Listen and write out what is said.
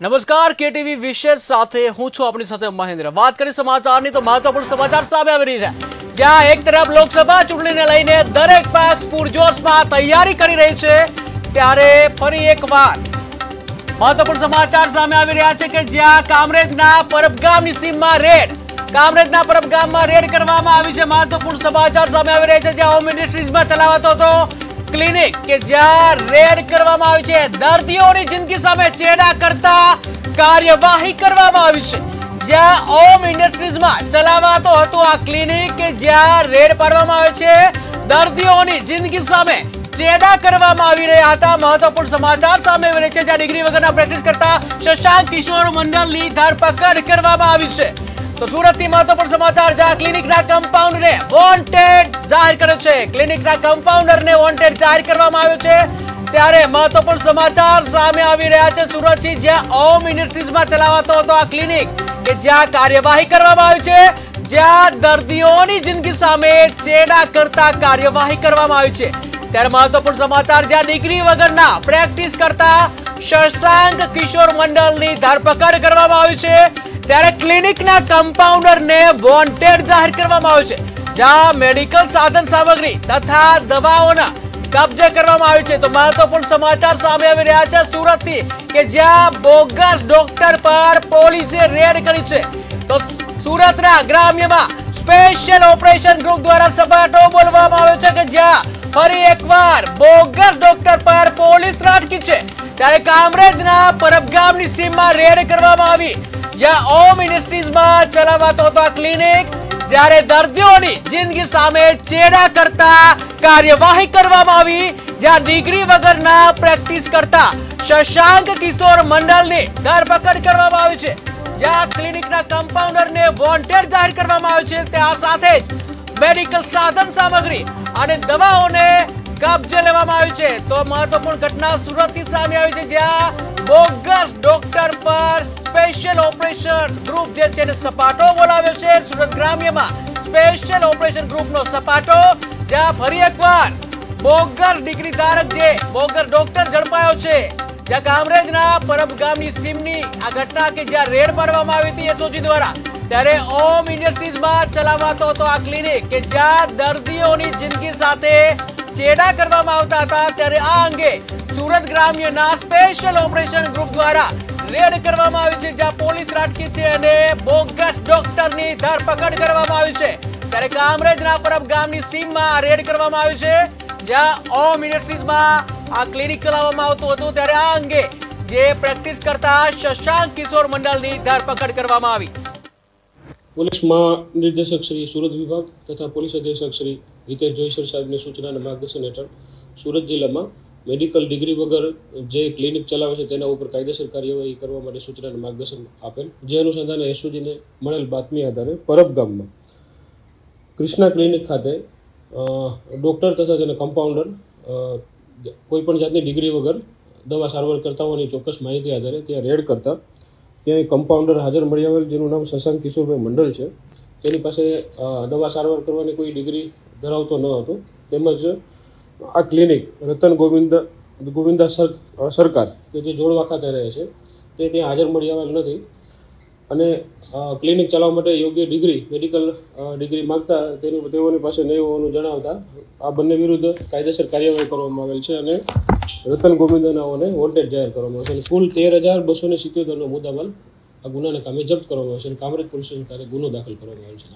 નમસ્કાર કેટીવી વિશેષ સાથે હું છું આપની સાથે મહેન્દ્ર। વાત કરી સમાચારની તો મહત્વપૂર્ણ સમાચાર સામે આવી રહી છે, જ્યાં એક તરફ લોકસભા ચૂંટણીને લઈને દરેક પક્ષ પૂરજોશમાં તૈયારી કરી રહી છે, ત્યારે ફરી એકવાર મહત્વપૂર્ણ સમાચાર સામે આવી રહ્યા છે કે જ્યાં કામરેજના પરબગામની સીમમાં રેડ કરવામાં આવી છે। મહત્વપૂર્ણ સમાચાર સામે આવી રહ્યા છે, જ્યાં હોમ મિનિસ્ટ્રીઝમાં ચલાવાતો હતો ક્લિનિક કે જ્યાં રેડ કરવામાં આવી છે, દર્દીઓની જિંદગી સામે ચેડા કરતા કાર્યવાહી કરવામાં આવી છે। જ્યાં હોમ ઇન્ડસ્ટ્રીઝમાં ચલાવાતો હતો આ ક્લિનિક કે જ્યાં રેડ પાડવામાં આવે છે, દર્દીઓની જિંદગી સામે ચેડા કરવામાં આવી રહ્યા હતા। મહત્વપૂર્ણ સમાચાર સામે આવી રહ્યા છે, જ્યાં ડિગ્રી વગરના પ્રેક્ટિસ કરતા શશાંક કિશોર મંડલની ધરપકડ કરવામાં આવી છે। तो सूरत महत्वपूर्ण समाचार, जहां क्लिनिक कंपाउंडर ने वॉन्टेड जाहिर कर्यो छे। क्लिनिक कंपाउंडर ने वॉन्टेड जाहिर करवामां आव्यो छे, त्यारे महत्वपूर्ण समाचार सामे आवी रह्या छे सूरत थी, ज्यां होम इंडस्ट्रीज में चलावातो हतो आ क्लिनिक के ज्यां कार्यवाही करवामां आवी छे, ज्यां दर्दीओनी जिंदगी सामे चेड़ा करता कार्यवाही करवामां आवी छे। त्यारे महत्वपूर्ण समाचार, ज्यां डिग्री वगरना प्रेक्टिस करता शशांक किशोर मंडलनी धरपकड़ करवामां आवी छे, ત્યારે ક્લિનિકના કમ્પાઉન્ડરને વોન્ટેડ જાહેર કરવામાં આવ્યો છે, જ્યાં મેડિકલ સાધન સામગ્રી તથા દવાઓના કબજે કરવામાં આવી છે। તો મહત્વપૂર્ણ સમાચાર સામે આવી રહ્યા છે સુરતથી કે જ્યાં બોગસ ડોક્ટર પર પોલીસે રેડ કરી છે। તો સુરતના ગ્રામ્યમાં સ્પેશિયલ ઓપરેશન ગ્રુપ દ્વારા સપાટો બોલવામાં આવ્યો છે કે જ્યાં ફરી એકવાર બોગસ ડોક્ટર પર પોલીસ ત્રાટકી છે। ત્યારે કામરેજના પરબગામની સીમમાં રેડ કરવામાં આવી, જ્યાં હોમ ઇન્ડસ્ટ્રીઝમાં ચલાવાતો હતો આ ક્લિનિક, જ્યારે દર્દીઓની જિંદગી સામે ચેડા કરતા કાર્યવાહી કરવામાં આવી, જ્યાં ડિગ્રી વગરના પ્રેક્ટિસ કરતા શશાંક કિશોર મંડલની ધરપકડ કરવામાં આવી છે, જ્યાં ક્લિનિકના કમ્પાઉન્ડરને વોન્ટેડ જાહેર કરવામાં આવ્યો છે, ત્યાં સાથે જ મેડિકલ સાધન સામગ્રી અને દવાઓને કબજે લેવામાં આવી છે। તો મહત્વપૂર્ણ ઘટના સુરતથી સામે આવી છે, જ્યાં બોગસ ડોક્ટર પર સ્પેશિયલ ઓપરેશન ગ્રુપ જે છે ને સપાટો બોલાવ્યો છે। સુરત ગ્રામ્યમાં સ્પેશિયલ ઓપરેશન ગ્રુપનો સપાટો, જ્યાં ફરી એકવાર બોગસ ડિગ્રી ધારક જે બોગસ ડોક્ટર ઝડપાયો છે, જ્યાં કામરેજના પરબગામની સીમની આ ઘટના કે જ્યાં રેડ પાડવામાં આવી હતી એસઓજી દ્વારા, ત્યારે હોમ ઇન્ડસ્ટ્રીઝમાં ચલાવાતો હતો આ ક્લિનિક કે જ્યાં દર્દીઓની જિંદગી સાથે ચેડા કરવામાં આવતા હતા, ત્યારે આ અંગે સુરત ગ્રામ્યના સ્પેશિયલ ઓપરેશન ગ્રુપ દ્વારા રેડ કરવામાં આવી છે, જ્યાં પોલીસ ત્રાટકી છે અને બોગસ ડોક્ટરની ધરપકડ કરવામાં આવી છે। ત્યારે કામરેજના પરબગામની સીમમાં રેડ કરવામાં આવી છે, જ્યાં હોમ ઇન્ડસ્ટ્રીઝમાં આ ક્લિનિક ચલાવવામાં આવતું હતું, ત્યારે આ અંગે જે પ્રેક્ટિસ કરતા શશાંક કિશોર મંડલની ધરપકડ કરવામાં આવી। પોલીસ મહાનિર્દેશક શ્રી સુરત વિભાગ તથા પોલીસ અધિક્ષક શ્રી હિતેશ જોઈસર સાહેબની સૂચના અને માર્ગદર્શન હેઠળ સુરત જિલ્લામાં મેડિકલ ડિગ્રી વગર જે ક્લિનિક ચલાવે છે તેના ઉપર કાયદેસર કાર્યવાહી કરવા માટે સૂચના અને માર્ગદર્શન આપેલ, જે અનુસંધાને એસઓજીને મળેલ બાતમી આધારે પરબ ગામમાં કૃષ્ણા ક્લિનિક ખાતે ડૉક્ટર તથા તેના કમ્પાઉન્ડર કોઈપણ જાતની ડિગ્રી વગર દવા સારવાર કરતા હોવાની ચોક્કસ માહિતી આધારે ત્યાં રેડ કરતા ત્યાં કમ્પાઉન્ડર હાજર મળી આવેલ, જેનું નામ શશાંક કિશોરભાઈ મંડલ છે। તેની પાસે દવા સારવાર કરવાની કોઈ ડિગ્રી ધરાવતો ન હતો, તેમજ આ ક્લિનિક રતન ગોવિંદા સરકાર કે જે જોડવા ખાતે રહે છે તે ત્યાં હાજર મળી આવેલ નથી, અને ક્લિનિક ચલાવવા માટે યોગ્ય મેડિકલ ડિગ્રી માગતા તેઓની પાસે નહીં હોવાનું જણાવતા આ બંને વિરુદ્ધ કાયદેસર કાર્યવાહી કરવામાં આવેલ છે અને રતન ગોવિંદાનાઓને વોન્ટેડ જાહેર કરવામાં આવશે અને કુલ 13,277નો મુદ્દામાલ આ ગુનાના કામે જપ્ત કરવામાં આવશે અને કામરેજ પોલીસ સ્ટેશન ખાતે ગુનો દાખલ કરવામાં આવ્યો છે।